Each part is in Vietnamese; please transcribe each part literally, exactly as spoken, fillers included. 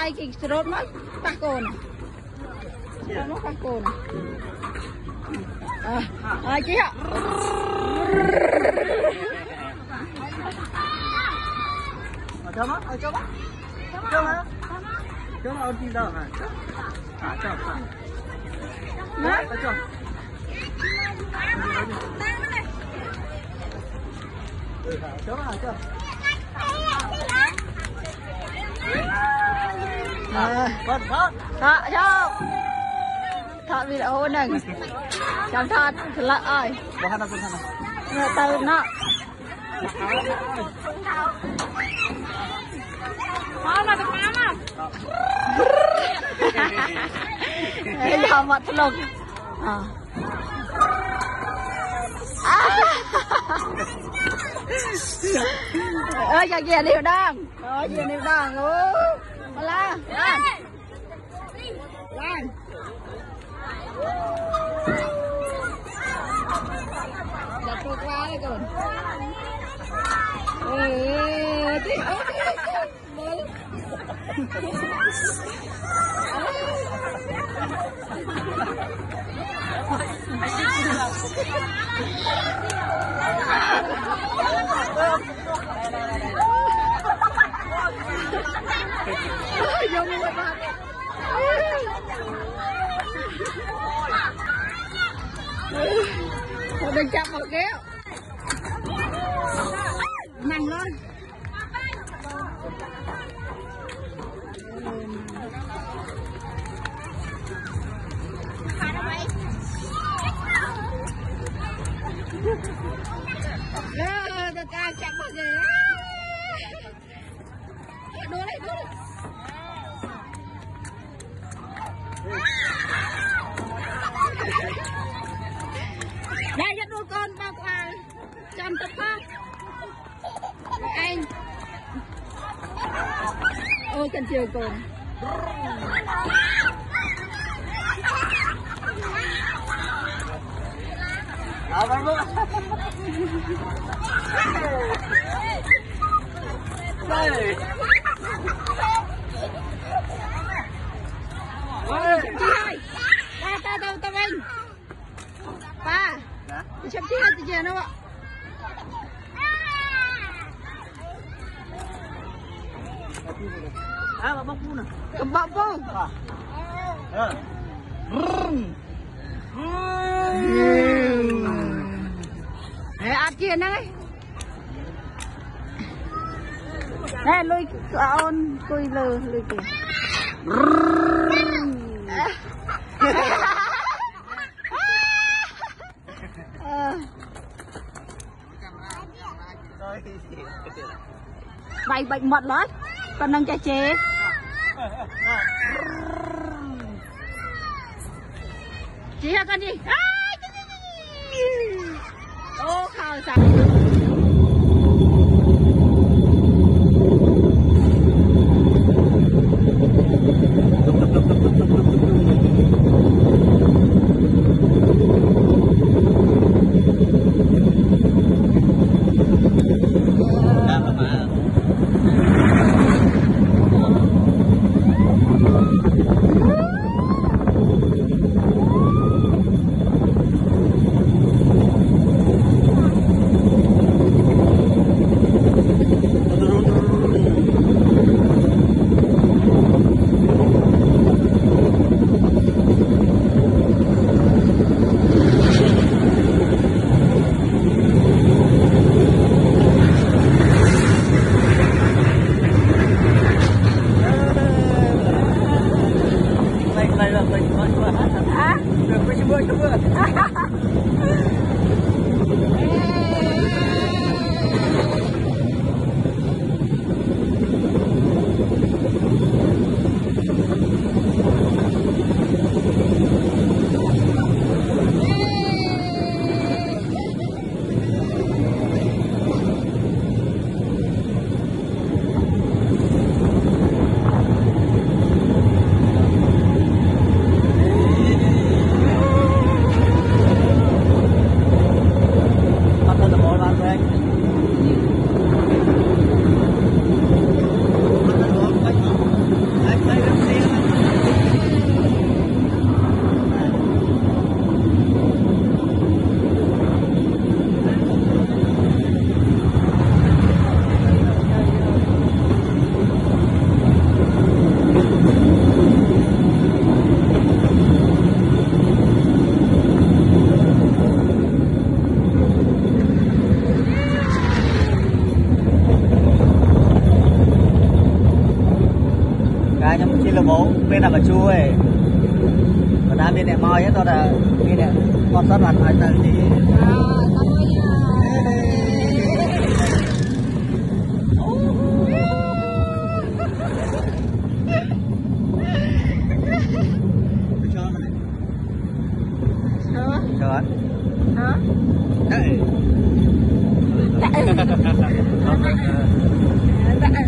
tay kì rốt mất bắt cồn nó bắt cồn à à chị ạ cho nó cho nó cho nó cho nó đi đâu hả à cho nó cho cho nó cho à con con thọ cho thọ video này chăm thọ lại ơi người ta nó nó là được lắm à giờ mặt lục à ơi giờ kia đều đang ơi giờ đều đang ô la lan lan đặt qua qua đây còn ê tí ơi vô mua ba đừng chạm vào kéo nằm lên Rồi, tôi cao chạm vào kìa đua đây, đua đây đây cho đua con bao qua trăm tập phát anh ôi cần chiều con Đó vâng luôn. Đây. Ôi, chị ơi. Ta ta ta ta anh. Ba. Đi chậm chị thì chị đâu ạ? À, bọc bu nè. Bọc bu. Ờ. Nè ăn kia này. Nè lùi ôn cùi lừ lùi kìa. Vậy bệnh mật lắm. Con nâng cha chế. Chị hả con đi. Ô khảo sao. cái nhóm chỉ là bố bên là bà chu ấy và đa bên này mỏi hết rồi là bên này con sót mặt phải tận gì Trời hả? Chạy Chạy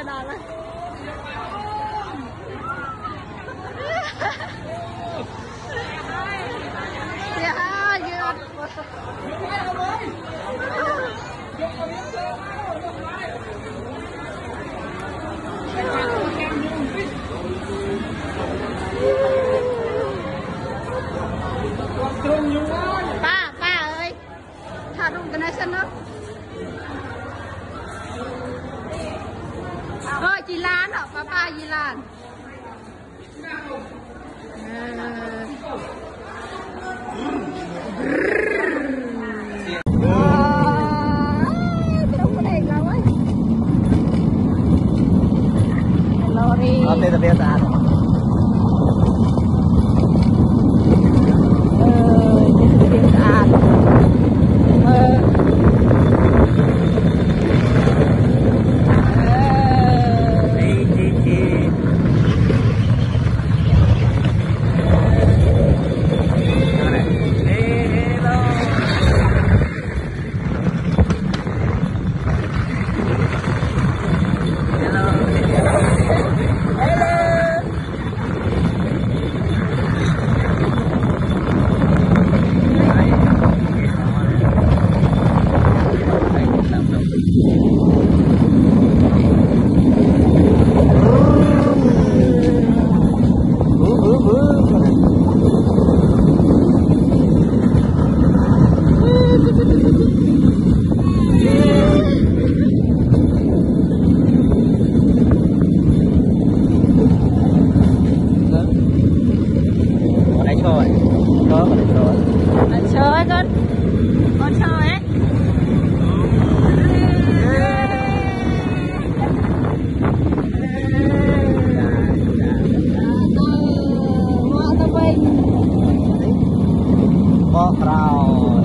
kia đó là ya ya ba ba ơi thả đúng cái này xem đó thôi chị Lan đó ba ba chị Lan Oke, kebiasaan. Kebiasaan. Chơi con con chơi ấy mua tao bay Bok rồi.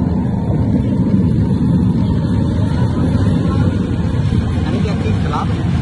Anh kia kia lắm.